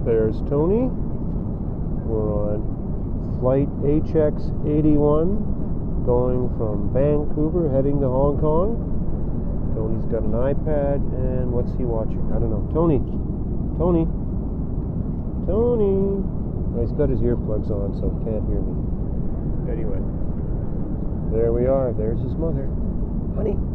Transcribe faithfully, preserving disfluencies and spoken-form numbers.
There's Tony. We're on flight H X eighty-one going from Vancouver heading to Hong Kong. Tony's got an iPad, and what's he watching? I don't know. Tony. Tony. Tony. Oh, he's got his earplugs on, so he can't hear me. Anyway, there we are. There's his mother. Honey.